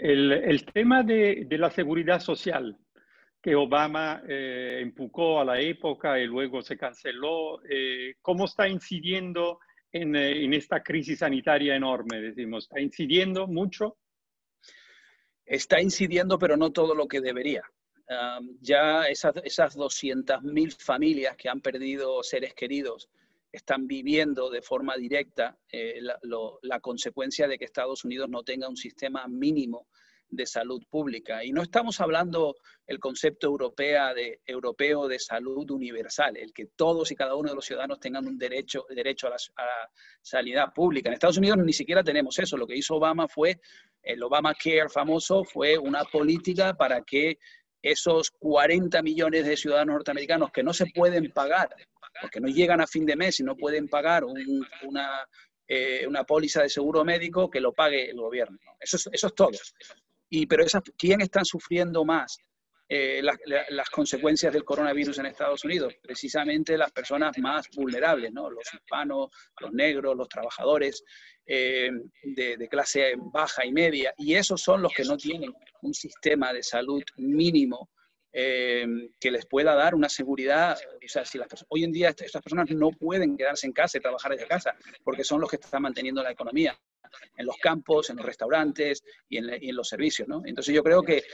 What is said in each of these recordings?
El tema de la seguridad social que Obama empujó a la época y luego se canceló, ¿cómo está incidiendo en esta crisis sanitaria enorme? Decimos, ¿está incidiendo mucho? Está incidiendo, pero no todo lo que debería. Ya esas 200.000 familias que han perdido seres queridos están viviendo de forma directa la consecuencia de que Estados Unidos no tenga un sistema mínimo de salud pública. Y no estamos hablando el concepto europeo de salud universal, el que todos y cada uno de los ciudadanos tengan un derecho a la sanidad pública. En Estados Unidos ni siquiera tenemos eso. Lo que hizo Obama fue, el Obamacare famoso, fue una política para que esos 40 millones de ciudadanos norteamericanos que no se pueden pagar, porque no llegan a fin de mes y no pueden pagar una póliza de seguro médico, que lo pague el gobierno. Eso es todo. Pero ¿quién está sufriendo más las consecuencias del coronavirus en Estados Unidos? Precisamente las personas vulnerables, ¿no? Los hispanos, los negros, los trabajadores de clase baja y media. Y esos son los que no tienen un sistema de salud mínimo que les pueda dar una seguridad. O sea, hoy en día estas personas no pueden quedarse en casa y trabajar desde casa, porque son los que están manteniendo la economía en los campos, en los restaurantes y en los servicios, ¿no? Entonces yo creo que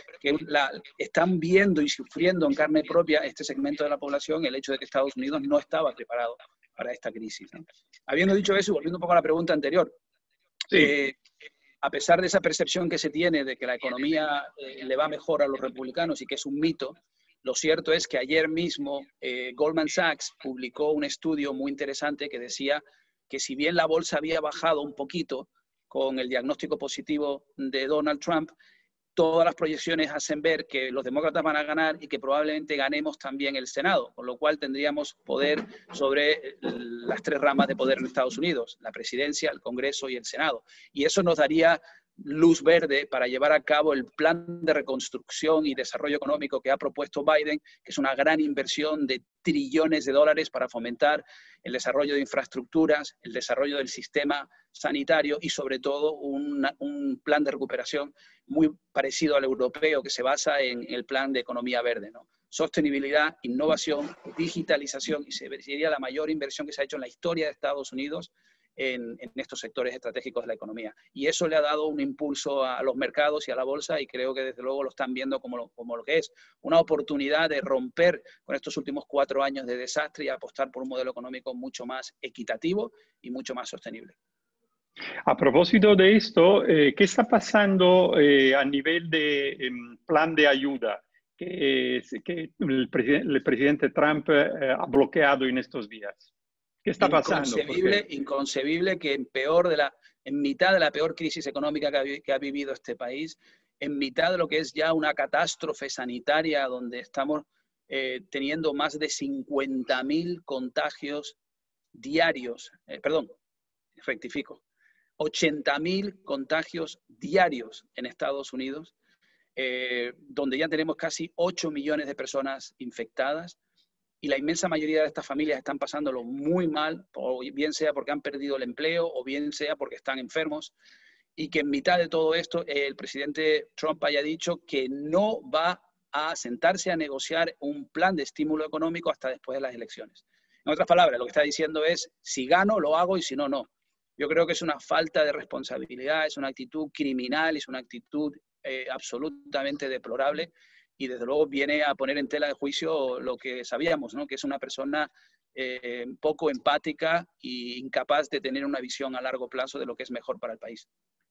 están viendo y sufriendo en carne propia este segmento de la población el hecho de que Estados Unidos no estaba preparado para esta crisis, ¿no? Habiendo dicho eso y volviendo un poco a la pregunta anterior, Sí. a pesar de esa percepción que se tiene de que la economía le va mejor a los republicanos y que es un mito, lo cierto es que ayer mismo Goldman Sachs publicó un estudio muy interesante que decía que si bien la bolsa había bajado un poquito con el diagnóstico positivo de Donald Trump, todas las proyecciones hacen ver que los demócratas van a ganar y que probablemente ganemos también el Senado, con lo cual tendríamos poder sobre las tres ramas de poder en Estados Unidos, la presidencia, el Congreso y el Senado. Y eso nos daría luz verde para llevar a cabo el plan de reconstrucción y desarrollo económico que ha propuesto Biden, que es una gran inversión de trillones de dólares para fomentar el desarrollo de infraestructuras, el desarrollo del sistema sanitario y sobre todo un plan de recuperación muy parecido al europeo que se basa en el plan de economía verde, ¿no? Sostenibilidad, innovación, digitalización, y sería la mayor inversión que se ha hecho en la historia de Estados Unidos en estos sectores estratégicos de la economía. Y eso le ha dado un impulso a los mercados y a la bolsa, y creo que desde luego lo están viendo como lo que es una oportunidad de romper con estos últimos 4 años de desastre y apostar por un modelo económico mucho más equitativo y mucho más sostenible. A propósito de esto, ¿qué está pasando a nivel de plan de ayuda que el presidente Trump ha bloqueado en estos días? ¿Qué está pasando? Inconcebible que en mitad de la peor crisis económica que ha vivido este país, en mitad de lo que es ya una catástrofe sanitaria donde estamos teniendo más de 50.000 contagios diarios, perdón, rectifico, 80.000 contagios diarios en Estados Unidos, donde ya tenemos casi 8 millones de personas infectadas, y la inmensa mayoría de estas familias están pasándolo muy mal, o bien sea porque han perdido el empleo o bien sea porque están enfermos, y que en mitad de todo esto el presidente Trump haya dicho que no va a sentarse a negociar un plan de estímulo económico hasta después de las elecciones. En otras palabras, lo que está diciendo es, si gano, lo hago, y si no, no. Yo creo que es una falta de responsabilidad, es una actitud criminal, es una actitud absolutamente deplorable, y desde luego viene a poner en tela de juicio lo que sabíamos, ¿no? Que es una persona poco empática e incapaz de tener una visión a largo plazo de lo que es mejor para el país.